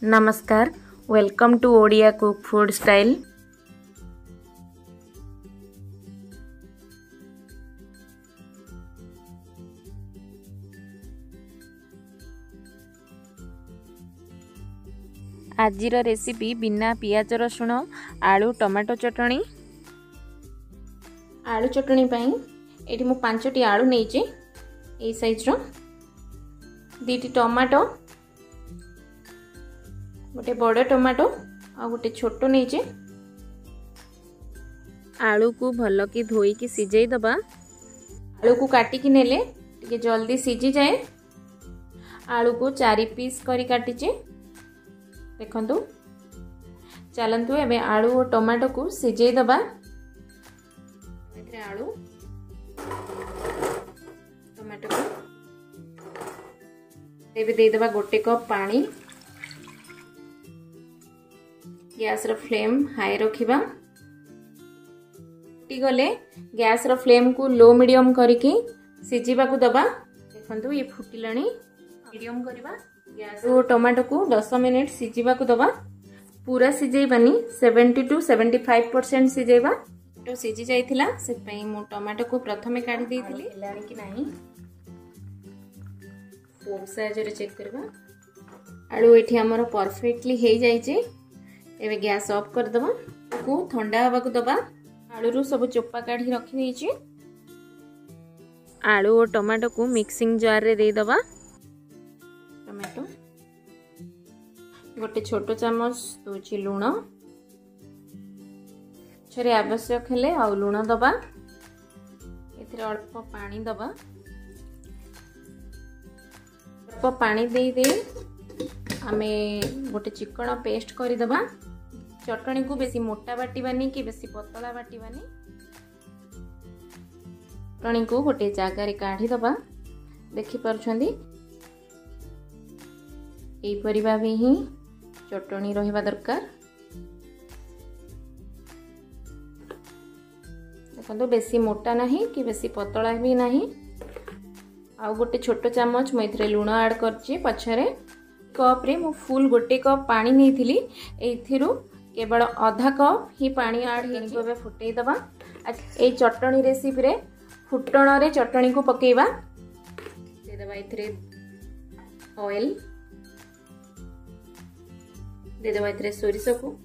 नमस्कार, welcome to Odia cook food style. आजिर recipe बिना पियाज रसुण आलू टमाटो चटणी। आलू चटणी पाई एठी मु 5टी आलू नेइचे ए साइज रो, 2टी टमाटो, गोटे बड़ टमाटो आ गोटे छोटो नेइचे। आलू को भल कि धोई की सिझाई दबा। आलू को काटिकी नेले टिके जल्दी सिझी जाए। आलू को 4 पीस करी काटिचे। देखंतु, चलंतु एबे आलू और टमाटो को सिझाई दबा। आलू टमाटो को एबे दे दबा गोटे कप पानी। गैस रो फ्लेम हाई रखिबा। फुटी गले गैस रो फ्लेम को लो मीडियम करके सिझीबा को दबा। देखंतु ये फुटिलाणी, मीडियम करबा। गैस रो टमाटो को 10 मिनिट सिझीबा को दबा। पूरा सिझेइबानी, 70 to 75% सिझेइबा। तो सिझी जाइथिला से पई मु टमाटो को प्रथमे काढी देइथिली। लाणी कि नाही फोक साइज रे चेक करबा। आलू एठी हमर परफेक्टली हे जाइचे। एबे गैस ऑफ कर दबा। को ठंडा हवा को दबा। आलू रु सब चोपा काढी रखी देइची। आलू और टमाटो को मिक्सिंग जार रे दे दबा। टमाटो गोटे छोटो चम्मच दोची लूण, छरे आवश्यक हेले आ लूण दबा। एथिरे अल्प पानी दबा। अल्प पानी दे दे आमे गोटे चिकन पेस्ट करी दबा। चटणी को बेसी मोटा बाटिबानी कि बेसी पतला बाटिबानी। चटणी को गोटे जगह रे काढी दबा। देखि परछंदी एई परिबा भी ही चटणी रहिबा दरकार। देखंतु बेसी मोटा नहीं कि बेसी पतला भी नहीं। आ गोटे छोटो चम्मच मैं इथरे लूण ऐड करछि। पछरे कप रे मु फुल गोटे कप पानी नेइथिली। एथिरु केवल आधा कप ही पानी ऐड हेनिको। बे फुटेई दबा। ए चटणी रेसिपी रे फुटण रे चटणी को पकेइबा। दे दबा इथरे ऑयल, दे दबा इथरे सोरिष को,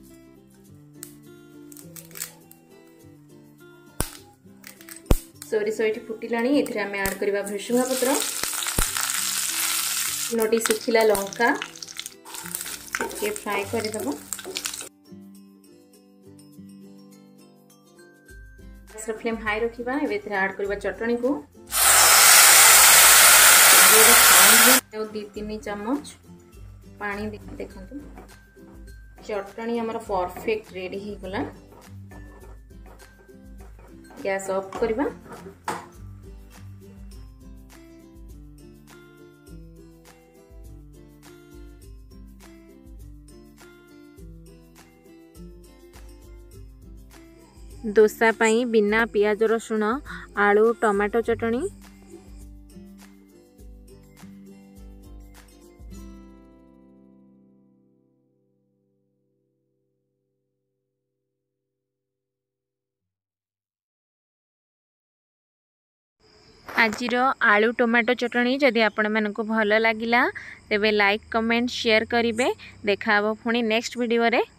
सोरिष एठी फुटिलाणी। एथिरे आमे ऐड करबा भृषंगा पत्र, 9टी सुखिला लंका के फ्राई कर दबा। गैस फ्लेम हाई रखिबा। एबे एथिरे ऐड करबा चटणी को। 2-3 चम्मच पानी देखंतु। चटणी हमर परफेक्ट रेडी हे गला। गैस ऑफ करबा। डोसा पाई बिना पियाज रसुण आलू टमाटो चटणी। आजिर आलू टमाटो चटणी जदि आपण मानकु भल लागिला तेबे लाइक कमेंट शेयर करिवे। देखा पुणी नेक्स्ट वीडियो रे।